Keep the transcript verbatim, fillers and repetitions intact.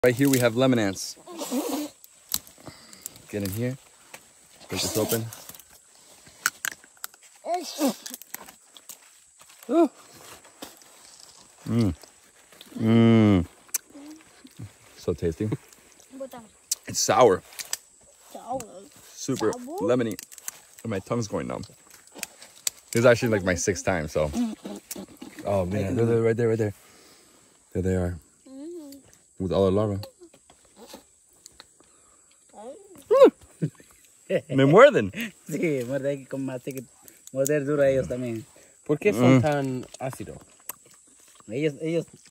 Right here we have lemon ants. Get in here. Break this open. Mmm. Mmm. So tasty. It's sour. Sour. Super Sour? lemony. And my tongue's going numb. This is actually like my sixth time, so. Oh man, they're there, right there, right there. There they are. With all the larvae. Me muerden. Sí, muerde con más que morder duro a ellos también. ¿Por qué son tan ácidos? Ellos, ellos